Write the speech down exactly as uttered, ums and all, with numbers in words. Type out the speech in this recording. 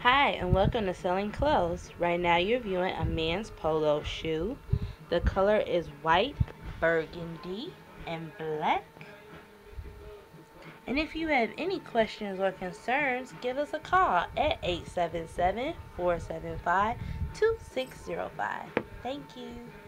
Hi, and welcome to Selling Clothes. Right now you're viewing a men's polo shoe. The color is white, burgundy, and black. And if you have any questions or concerns, give us a call at eight seven seven, four seven five, two six zero five. Thank you.